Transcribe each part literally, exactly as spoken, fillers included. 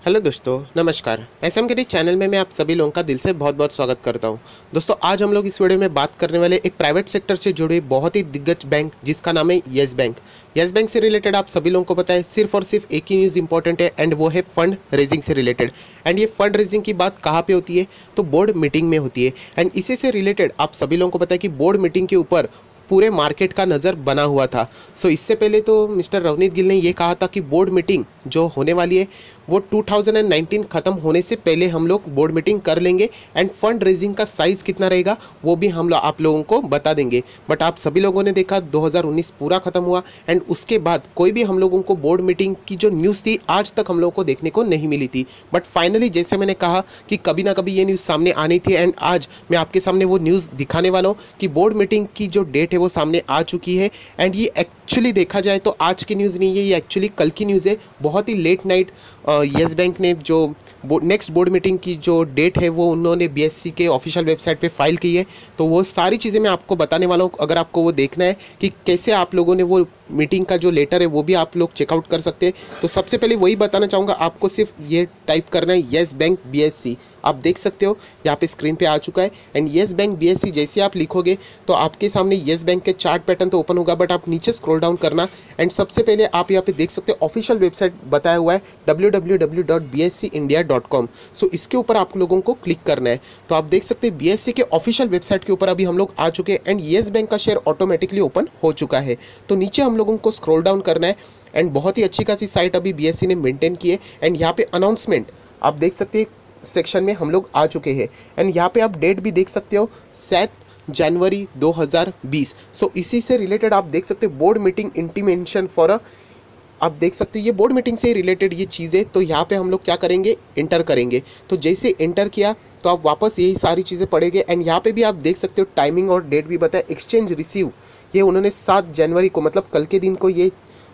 Hello दोस्तों, नमस्कार। एसएमकC channel में मैं आप सभी लोगों का दिल से बहुत बहुत स्वागत करता हूं। दोस्तों, आज हम लोग इस वीडियो में बात करने वाले एक प्राइवेट सेक्टर से जुड़े बहुत ही दिग्गज बैंक जिसका नाम है येस बैंक। येस बैंक से रिलेटेड आप सभी लोगों को पता है, सिर्फ और सिर्फ एक ही न्यूज़ इंपॉर्टेंट है एंड वो है फंड रेजिंग से रिलेटेड। एंड ये फंड रेजिंग की बात कहाँ पे होती है? तो बोर्ड मीटिंग में होती है। एंड इसी से रिलेटेड आप सभी लोगों को पता है कि बोर्ड मीटिंग के ऊपर पूरे मार्केट का नज़र बना हुआ था। सो इससे पहले तो मिस्टर रवनीत गिल ने ये कहा था कि बोर्ड मीटिंग जो होने वाली है वो टू थाउजेंड नाइनटीन ख़त्म होने से पहले हम लोग बोर्ड मीटिंग कर लेंगे एंड फंड रेजिंग का साइज़ कितना रहेगा वो भी हम लोग आप लोगों को बता देंगे। बट आप सभी लोगों ने देखा दो हज़ार उन्नीस पूरा ख़त्म हुआ एंड उसके बाद कोई भी हम लोगों को बोर्ड मीटिंग की जो न्यूज़ थी आज तक हम लोगों को देखने को नहीं मिली थी। बट फाइनली जैसे मैंने कहा कि कभी ना कभी ये न्यूज़ सामने आनी थी एंड आज मैं आपके सामने वो न्यूज़ दिखाने वाला हूँ कि बोर्ड मीटिंग की जो डेट है वो सामने आ चुकी है। एंड ये एक्चुअली देखा जाए तो आज की न्यूज़ नहीं है, ये एक्चुअली कल की न्यूज़ है। बहुत ही लेट नाइट येस बैंक ने जो नेक्स्ट बोर्ड मीटिंग की जो डेट है वो उन्होंने बीएससी के ऑफिशियल वेबसाइट पे फाइल की है। तो वो सारी चीज़ें मैं आपको बताने वाला हूँ। अगर आपको वो देखना है कि कैसे आप लोगों ने वो मीटिंग का जो लेटर है वो भी आप लोग चेकआउट कर सकते हैं। तो सबसे पहले वही बताना चाहूँगा, आपको सिर्फ ये टाइप करना है येस बैंक बीएससी। आप देख सकते हो यहाँ पे स्क्रीन पे आ चुका है एंड येस बैंक बीएससी जैसे आप लिखोगे तो आपके सामने येस बैंक के चार्ट पैटर्न तो ओपन होगा। बट आप नीचे स्क्रॉल डाउन करना एंड सबसे पहले आप यहाँ पे देख सकते हो ऑफिशियल वेबसाइट बताया हुआ है W W W dot B S C India dot com. So इसके ऊपर आप लोगों को क्लिक करना है। तो आप देख सकते हैं बीएससी के ऑफिशियल वेबसाइट के ऊपर अभी हम लोग आ चुके हैं एंड येस बैंक का शेयर ऑटोमेटिकली ओपन हो चुका है। तो नीचे हम लोगों को स्क्रॉल डाउन करना है एंड बहुत ही अच्छी खासी साइट अभी बीएससी ने मेंटेन की है। एंड यहाँ पे अनाउंसमेंट आप देख सकते हैं सेक्शन में हम लोग आ चुके हैं एंड यहाँ पे आप डेट भी देख सकते हो सात जनवरी दो हज़ार बीस। सो इसी से रिलेटेड आप देख सकते हो board meeting intimation for a, आप देख सकते हो ये बोर्ड मीटिंग से रिलेटेड ये चीज़ें। तो यहाँ पे हम लोग क्या करेंगे, इंटर करेंगे। तो जैसे इंटर किया तो आप वापस यही सारी चीज़ें पढ़ेंगे एंड यहाँ पे भी आप देख सकते हो टाइमिंग और डेट भी बताया। एक्सचेंज रिसीव ये उन्होंने सात जनवरी को मतलब कल के दिन को ये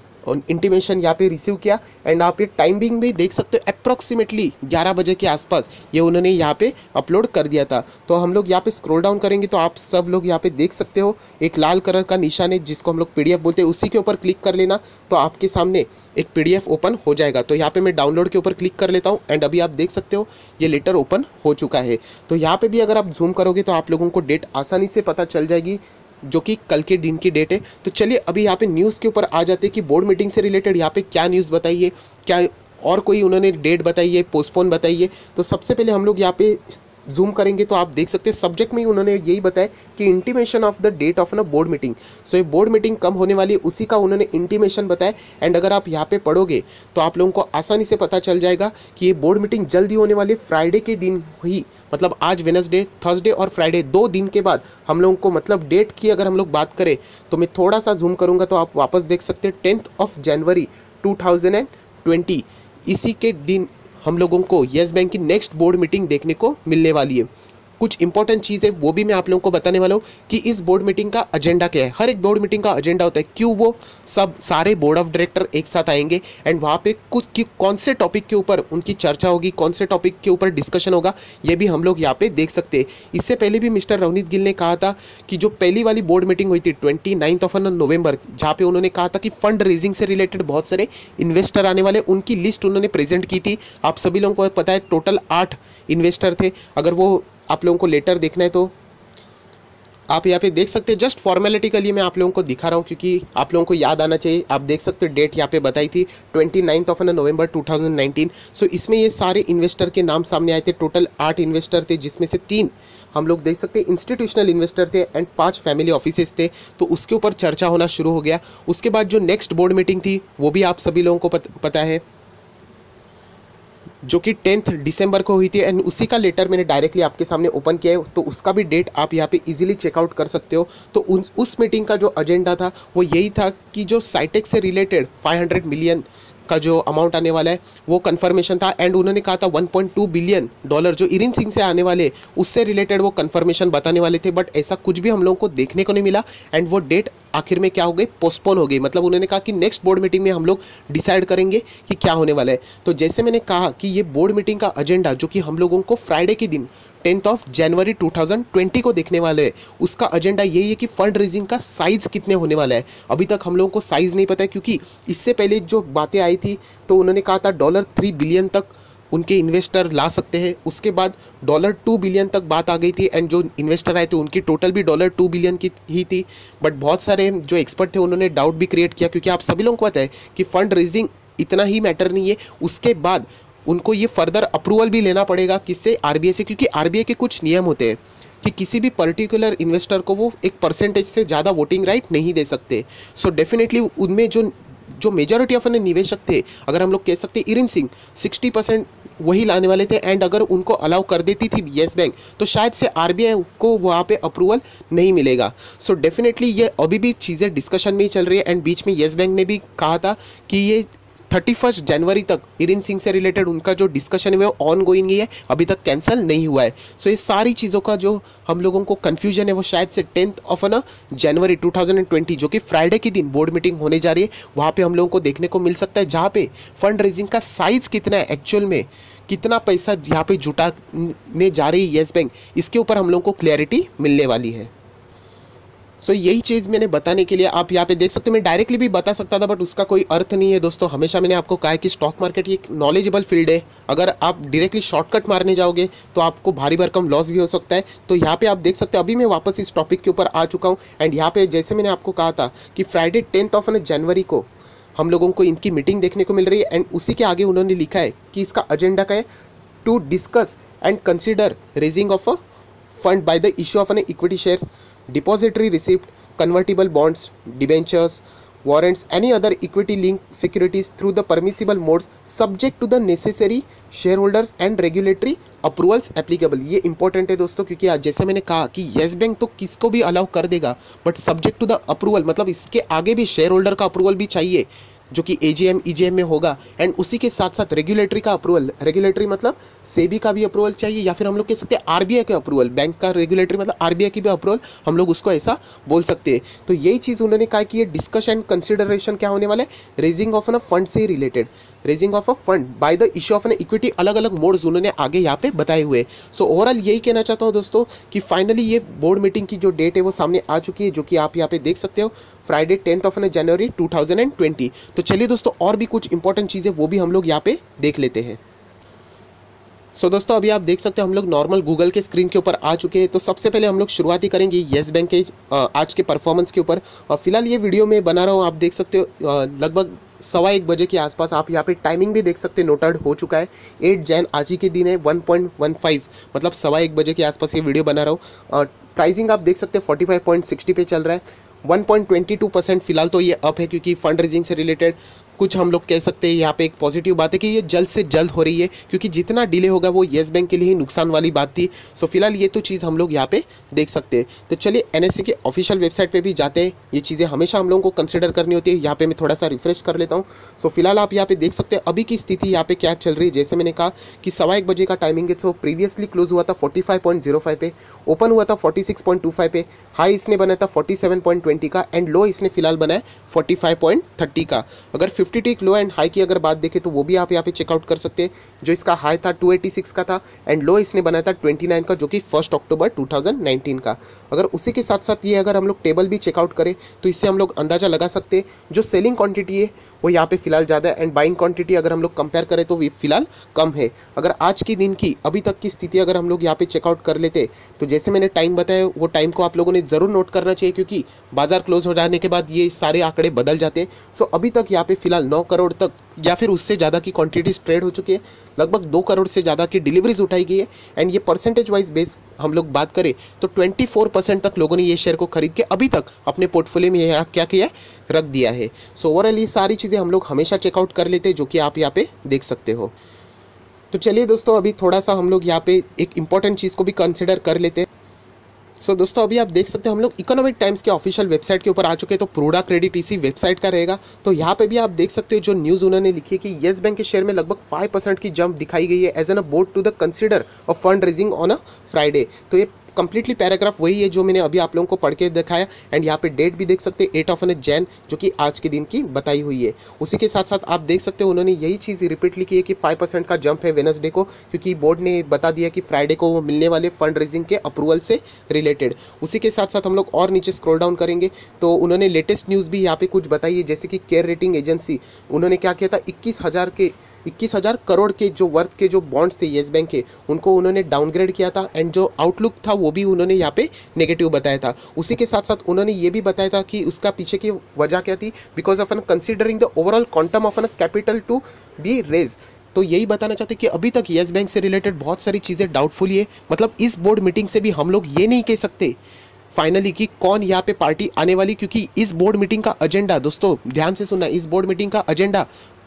इंटीमेशन यहाँ पे रिसीव किया एंड आप ये टाइमिंग भी देख सकते हो अप्रॉक्सीमेटली ग्यारह बजे के आसपास ये उन्होंने यहाँ पे अपलोड कर दिया था। तो हम लोग यहाँ पे स्क्रॉल डाउन करेंगे तो आप सब लोग यहाँ पे देख सकते हो एक लाल कलर का निशान है जिसको हम लोग पीडीएफ बोलते हैं, उसी के ऊपर क्लिक कर लेना तो आपके सामने एक पीडीएफ ओपन हो जाएगा। तो यहाँ पे मैं डाउनलोड के ऊपर क्लिक कर लेता हूँ एंड अभी आप देख सकते हो ये लेटर ओपन हो चुका है। तो यहाँ पे भी अगर आप जूम करोगे तो आप लोगों को डेट आसानी से पता चल जाएगी जो कि कल के दिन की डेट है। तो चलिए अभी यहाँ पे न्यूज़ के ऊपर आ जाते हैं कि बोर्ड मीटिंग से रिलेटेड यहाँ पे क्या न्यूज़ बताई है, क्या और कोई उन्होंने डेट बताई है, पोस्टपोन बताई है। तो सबसे पहले हम लोग यहाँ पे जूम करेंगे तो आप देख सकते हैं सब्जेक्ट में ही उन्होंने यही बताया कि intimation of the date of a board meeting. So ये बोर्ड मीटिंग कम होने वाली है उसी का उन्होंने इंटीमेशन बताया। एंड अगर आप यहाँ पे पढ़ोगे तो आप लोगों को आसानी से पता चल जाएगा कि ये बोर्ड मीटिंग जल्दी होने वाली फ्राइडे के दिन ही, मतलब आज वेडनेसडे, थर्सडे और फ्राइडे दो दिन के बाद हम लोगों को, मतलब डेट की अगर हम लोग बात करें तो मैं थोड़ा सा जूम करूँगा तो आप वापस देख सकते हैं tenth of January two thousand twenty इसी के दिन हम लोगों को येस बैंक की नेक्स्ट बोर्ड मीटिंग देखने को मिलने वाली है। कुछ इंपॉर्टेंट चीज़ है वो भी मैं आप लोगों को बताने वाला हूँ कि इस बोर्ड मीटिंग का एजेंडा क्या है। हर एक बोर्ड मीटिंग का एजेंडा होता है, क्यों वो सब सारे बोर्ड ऑफ डायरेक्टर एक साथ आएंगे एंड वहाँ पे कुछ कि कौन से टॉपिक के ऊपर उनकी चर्चा होगी, कौन से टॉपिक के ऊपर डिस्कशन होगा, ये भी हम लोग यहाँ पे देख सकते हैं। इससे पहले भी मिस्टर रवनीत गिल ने कहा था कि जो पहली वाली बोर्ड मीटिंग हुई थी ट्वेंटी नाइन्थ ऑफ नवंबर, जहाँ पे उन्होंने कहा था कि फंड रेजिंग से रिलेटेड बहुत सारे इन्वेस्टर आने वाले, उनकी लिस्ट उन्होंने प्रेजेंट की थी। आप सभी लोगों को पता है टोटल आठ इन्वेस्टर थे। अगर वो आप लोगों को लेटर देखना है तो आप यहाँ पे देख सकते हैं। जस्ट फॉर्मेलिटी के लिए मैं आप लोगों को दिखा रहा हूँ क्योंकि आप लोगों को याद आना चाहिए। आप देख सकते हो डेट यहाँ पे बताई थी twenty ninth of November two thousand nineteen. So इसमें ये सारे इन्वेस्टर के नाम सामने आए थे। टोटल आठ इन्वेस्टर थे जिसमें से तीन हम लोग देख सकते हैं इंस्टीट्यूशनल इन्वेस्टर थे एंड पांच फैमिली ऑफिसेस थे। तो उसके ऊपर चर्चा होना शुरू हो गया। उसके बाद जो नेक्स्ट बोर्ड मीटिंग थी वो भी आप सभी लोगों को पत, पता है जो कि टेंथ दिसंबर को हुई थी एंड उसी का लेटर मैंने डायरेक्टली आपके सामने ओपन किया है। तो उसका भी डेट आप यहाँ पे इजीली चेकआउट कर सकते हो। तो उन उस मीटिंग का जो एजेंडा था वो यही था कि जो साइटेक से रिलेटेड पाँच सौ मिलियन का जो अमाउंट आने वाला है वो कंफर्मेशन था एंड उन्होंने कहा था one point two billion dollar जो इरिन सिंह से आने वाले उससे रिलेटेड वो कंफर्मेशन बताने वाले थे। बट ऐसा कुछ भी हम लोगों को देखने को नहीं मिला एंड वो डेट आखिर में क्या हो गई, पोस्टपोन हो गई। मतलब उन्होंने कहा कि नेक्स्ट बोर्ड मीटिंग में हम लोग डिसाइड करेंगे कि क्या होने वाला है। तो जैसे मैंने कहा कि ये बोर्ड मीटिंग का एजेंडा जो कि हम लोगों को फ्राइडे के दिन tenth of January two thousand twenty को देखने वाले हैं, उसका एजेंडा यही है कि फंड रेजिंग का साइज़ कितने होने वाला है। अभी तक हम लोगों को साइज़ नहीं पता है क्योंकि इससे पहले जो बातें आई थी तो उन्होंने कहा था डॉलर थ्री बिलियन तक उनके इन्वेस्टर ला सकते हैं। उसके बाद डॉलर टू बिलियन तक बात आ गई थी एंड जो इन्वेस्टर आए थे उनकी टोटल भी डॉलर टू बिलियन की ही थी। बट बहुत सारे जो एक्सपर्ट थे उन्होंने डाउट भी क्रिएट किया, क्योंकि आप सभी लोगों को पता है कि फंड रेजिंग इतना ही मैटर नहीं है, उसके बाद उनको ये फर्दर अप्रूवल भी लेना पड़ेगा किससे, आरबीआई से, क्योंकि आरबीआई के कुछ नियम होते हैं कि किसी भी पर्टिकुलर इन्वेस्टर को वो एक परसेंटेज से ज़्यादा वोटिंग राइट नहीं दे सकते। सो डेफिनेटली उनमें जो जो मेजॉरिटी ऑफ निवेशक थे, अगर हम लोग कह सकते हैं इरिन सिंह सिक्सटी परसेंट वही लाने वाले थे, एंड अगर उनको अलाउ कर देती थी येस बैंक तो शायद से आरबीआई को वहाँ पे अप्रूवल नहीं मिलेगा। सो डेफिनेटली ये अभी भी चीज़ें डिस्कशन में ही चल रही है एंड बीच में येस बैंक ने भी कहा था कि ये थर्टी फर्स्ट जनवरी तक इरिन सिंह से रिलेटेड उनका जो डिस्कशन है वो ऑन गोइंग ही है, अभी तक कैंसिल नहीं हुआ है। सो so, ये सारी चीज़ों का जो हम लोगों को कन्फ्यूजन है वो शायद से टेंथ ऑफ ना जनवरी टू थाउजेंड ट्वेंटी जो कि फ्राइडे के दिन बोर्ड मीटिंग होने जा रही है, वहाँ पे हम लोगों को देखने को मिल सकता है, जहाँ पे फंड रेजिंग का साइज़ कितना है, एक्चुअल में कितना पैसा यहाँ पे जुटाने जा रही है येस बैंक, इसके ऊपर हम लोगों को क्लैरिटी मिलने वाली है। सो so, यही चीज़ मैंने बताने के लिए आप यहाँ पे देख सकते हो। मैं डायरेक्टली भी बता सकता था बट उसका कोई अर्थ नहीं है दोस्तों। हमेशा मैंने आपको कहा है कि स्टॉक मार्केट ये एक नॉलेजेबल फील्ड है, अगर आप डायरेक्टली शॉर्टकट मारने जाओगे तो आपको भारी भरकम लॉस भी हो सकता है। तो यहाँ पे आप देख सकते हो अभी मैं वापस इस टॉपिक के ऊपर आ चुका हूँ एंड यहाँ पे जैसे मैंने आपको कहा था कि फ्राइडे टेंथ ऑफ जनवरी को हम लोगों को इनकी मीटिंग देखने को मिल रही है एंड उसी के आगे उन्होंने लिखा है कि इसका एजेंडा क्या है, to discuss and consider raising of a fund by the issue of an equity share, depository receipt, convertible bonds, debentures, warrants, any other equity linked securities through the permissible modes subject to the necessary shareholders and regulatory approvals applicable। ये important है दोस्तों, क्योंकि आज जैसे मैंने कहा कि yes bank तो किसको भी अलाउ कर देगा but subject to the approval, मतलब इसके आगे भी शेयर होल्डर का अप्रूवल भी चाहिए जो कि एजीएम ईजीएम में होगा एंड उसी के साथ साथ रेगुलेटरी का अप्रूवल, रेगुलेटरी मतलब सेबी का भी अप्रूवल चाहिए या फिर हम लोग कह सकते हैं आरबीआई का अप्रूवल, बैंक का रेगुलेटरी मतलब आरबीआई की भी अप्रूवल, हम लोग उसको ऐसा बोल सकते हैं। तो यही चीज़ उन्होंने कहा कि ये डिस्कशन एंड कंसिडरेशन क्या होने वाला है, रेजिंग ऑफ एन फंड से related, raising of a fund by the issue of an equity, अलग अलग मोड्स उन्होंने आगे यहाँ पे बताए हुए। सो ओवरऑल यही कहना चाहता हूँ दोस्तों कि फाइनली ये बोर्ड मीटिंग की जो डेट है वो सामने आ चुकी है, जो कि आप यहाँ पे देख सकते हो Friday tenth of January two thousand twenty. तो चलिए दोस्तों और भी कुछ इंपॉर्टेंट चीज़ें वो भी हम लोग यहाँ पे देख लेते हैं। सो so, दोस्तों अभी आप देख सकते हो हम लोग नॉर्मल गूगल के स्क्रीन के ऊपर आ चुके हैं। तो सबसे पहले हम लोग शुरुआत ही करेंगे येस बैंक के आज के परफॉर्मेंस के ऊपर। और फिलहाल ये वीडियो मैं बना रहा हूँ, आप देख सकते हो लगभग सवा एक बजे के आसपास, आप यहाँ पे टाइमिंग भी देख सकते हैं नोटेड हो चुका है, एट जैन आज ही के दिन है, वन पॉइंट वन फाइव मतलब सवा एक बजे के आसपास ये वीडियो बना रहा हूँ। प्राइसिंग आप देख सकते हैं फोर्टी फाइव पॉइंट सिक्सटी पे चल रहा है, one point two two percent फिलहाल तो ये अप है, क्योंकि फंड रेजिंग से रिलेटेड कुछ हम लोग कह सकते हैं यहाँ पे एक पॉजिटिव बात है कि ये जल्द से जल्द हो रही है, क्योंकि जितना डिले होगा वो येस बैंक के लिए ही नुकसान वाली बात थी। सो फिलहाल ये तो चीज़ हम लोग यहाँ पे देख सकते हैं। तो चलिए एनएससी के ऑफिशियल वेबसाइट पे भी जाते हैं, ये चीज़ें हमेशा हम लोगों को कंसिडर करनी होती है। यहाँ पे मैं थोड़ा सा रिफ्रेश कर लेता हूँ। सो फिलहाल आप यहाँ पे देख सकते हैं अभी की स्थिति यहाँ पे क्या चल रही है। जैसे मैंने कहा कि सवा एक बजे का टाइमिंग है, तो प्रीवियसली क्लोज हुआ था forty five point zero five पे, ओपन हुआ था forty six point two five पे, हाई इसने बनाया था फोर्टी सेवन पॉइंट ट्वेंटी का एंड लो इसने फिलहाल बनाया फोर्टी फाइव पॉइंट थर्टी का। अगर fifty week low and high की अगर बात देखें तो वो भी आप यहाँ पे चेकआउट कर सकते हैं। जो इसका हाई था टू एटी सिक्स का था एंड लो इसने बनाया था ट्वेंटी नाइन का, जो कि first October two thousand nineteen का। अगर उसी के साथ साथ ये अगर हम लोग टेबल भी चेकआउट करें तो इससे हम लोग अंदाज़ा लगा सकते हैं जो सेलिंग क्वांटिटी है वो यहाँ पे फिलहाल ज़्यादा है एंड बाइंग क्वांटिटी अगर हम लोग कंपेयर करें तो वो फिलहाल कम है। अगर आज के दिन की अभी तक की स्थिति अगर हम लोग यहाँ पे चेकआउट कर लेते तो जैसे मैंने टाइम बताया वो टाइम को आप लोगों ने ज़रूर नोट करना चाहिए, क्योंकि बाजार क्लोज हो जाने के बाद ये सारे आंकड़े बदल जाते हैं। सो अभी तक यहाँ पे फिलहाल नौ करोड़ तक या फिर उससे ज़्यादा की क्वांटिटीज ट्रेड हो चुकी है, लगभग दो करोड़ से ज़्यादा की डिलीवरीज उठाई गई है एंड ये परसेंटेज वाइज बेस हम लोग बात करें तो ट्वेंटी फोर परसेंट तक लोगों ने ये शेयर को खरीद के अभी तक अपने पोर्टफोलियो में यहाँ क्या किया है, रख दिया है। सो ओवरऑल ये सारी चीज़ें हम लोग हमेशा चेकआउट कर लेते हैं, जो कि आप यहाँ पे देख सकते हो। तो चलिए दोस्तों अभी थोड़ा सा हम लोग यहाँ पे एक इंपॉर्टेंट चीज़ को भी कंसिडर कर लेते हैं। सो so, दोस्तों अभी आप देख सकते हो हम लोग इकोनॉमिक टाइम्स के ऑफिशियल वेबसाइट के ऊपर आ चुके हैं, तो प्रूडा क्रेडिट इसी वेबसाइट का रहेगा। तो यहाँ पे भी आप देख सकते हो जो न्यूज़ उन्होंने लिखी है कि येस बैंक के शेयर में लगभग फाइव परसेंट की जंप दिखाई गई है as an a board to the consider of fund raising on a Friday. तो ये कंप्लीटली पैराग्राफ वही है जो मैंने अभी आप लोगों को पढ़ के दिखाया एंड यहाँ पे डेट भी देख सकते हैं एट ऑफ एन जैन, जो कि आज के दिन की बताई हुई है। उसी के साथ साथ आप देख सकते हो उन्होंने यही चीज़ रिपीटली की है कि फाइव परसेंट का जंप है वेडनेसडे को, क्योंकि बोर्ड ने बता दिया कि फ्राइडे को वो मिलने वाले फंड रेजिंग के अप्रूवल से रिलेटेड। उसी के साथ साथ हम लोग और नीचे स्क्रॉल डाउन करेंगे तो उन्होंने लेटेस्ट न्यूज़ भी यहाँ पे कुछ बताई है, जैसे कि केयर रेटिंग एजेंसी उन्होंने क्या किया था, इक्कीस हज़ार के इक्कीस हज़ार करोड़ के जो वर्थ के जो बॉन्ड्स थे येस बैंक के, उनको उन्होंने डाउनग्रेड किया था एंड जो आउटलुक था वो भी उन्होंने यहाँ पे नेगेटिव बताया था। उसी के साथ साथ उन्होंने ये भी बताया था कि उसका पीछे की वजह क्या थी, because of an considering the overall quantum of an capital to be raise. तो यही बताना चाहते कि अभी तक येस बैंक से रिलेटेड बहुत सारी चीज़ें डाउटफुल ही है। मतलब इस बोर्ड मीटिंग से भी हम लोग ये नहीं कह सकते फाइनली कि कौन यहाँ पे पार्टी आने वाली, क्योंकि इस बोर्ड मीटिंग का एजेंडा, दोस्तों ध्यान से सुनना, इस बोर्ड मीटिंग का एजेंडा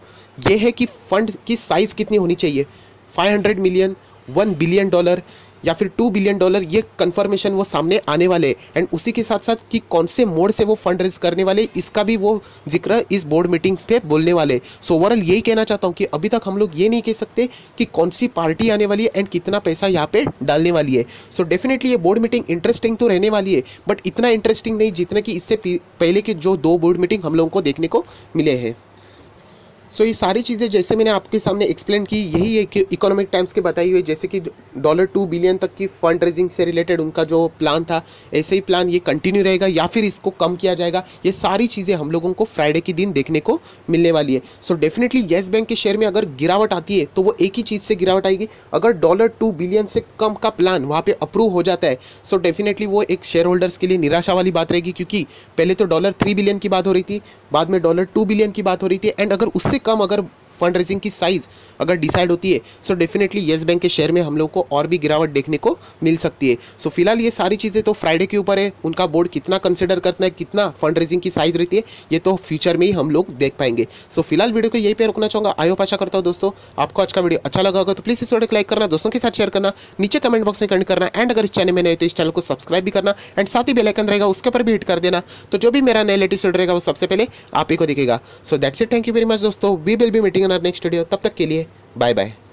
ये है कि फंड की साइज कितनी होनी चाहिए, पाँच सौ मिलियन, वन बिलियन डॉलर या फिर टू बिलियन डॉलर, ये कंफर्मेशन वो सामने आने वाले। एंड उसी के साथ साथ कि कौन से मोड से वो फंड रेज करने वाले, इसका भी वो जिक्र इस बोर्ड मीटिंग्स पे बोलने वाले। सो ओवरऑल यही कहना चाहता हूँ कि अभी तक हम लोग ये नहीं कह सकते कि कौन सी पार्टी आने वाली है एंड कितना पैसा यहाँ पे डालने वाली है। सो डेफिनेटली ये बोर्ड मीटिंग इंटरेस्टिंग तो रहने वाली है, बट इतना इंटरेस्टिंग नहीं जितना कि इससे पहले के जो दो बोर्ड मीटिंग हम लोगों को देखने को मिले हैं। सो so, ये सारी चीज़ें जैसे मैंने आपके सामने एक्सप्लेन की, यही है कि इकोनॉमिक टाइम्स के बताई हुई, जैसे कि डॉलर टू बिलियन तक की फंड रेजिंग से रिलेटेड उनका जो प्लान था, ऐसे ही प्लान ये कंटिन्यू रहेगा या फिर इसको कम किया जाएगा, ये सारी चीज़ें हम लोगों को फ्राइडे के दिन देखने को मिलने वाली है। सो डेफिनेटली येस बैंक के शेयर में अगर गिरावट आती है तो वो एक ही चीज़ से गिरावट आएगी, अगर डॉलर टू बिलियन से कम का प्लान वहाँ पर अप्रूव हो जाता है। सो डेफिनेटली वो एक शेयर होल्डर्स के लिए निराशा वाली बात रहेगी, क्योंकि पहले तो डॉलर थ्री बिलियन की बात हो रही थी, बाद में डॉलर टू बिलियन की बात हो रही थी, एंड अगर उससे कम अगर फंड रेजिंग की साइज अगर डिसाइड होती है, सो डेफिनेटली येस बैंक के शेयर में हम लोग को और भी गिरावट देखने को मिल सकती है। सो फिलहाल ये सारी चीज़ें तो फ्राइडे के ऊपर है, उनका बोर्ड कितना कंसिडर करता है, कितना फंड रेजिंग की साइज रहती है, ये तो फ्यूचर में ही हम लोग देख पाएंगे। सो फिलहाल वीडियो को यही पे रुकना चाहूँगा। आई होप आशा करता हूँ दोस्तों आपको आज का वीडियो अच्छा लगा होगा, तो प्लीज़ इस वीडियो को लाइक करना, दोस्तों के साथ शेयर करना, नीचे कमेंट बॉक्स में कमेंट करना, एंड अगर इस चैनल में नए तो इस चैनल को सब्सक्राइब भी करना, एंड साथ ही बेल आइकन रहेगा उसके ऊपर भी हिट कर देना, तो जो भी मेरा नया लेटेस्ट वीडियो रहेगा वो सबसे पहले आप ही को दिखेगा। So that's it, thank you very much दोस्तों, we will be meeting in our next video, तब तक के लिए बाय बाय।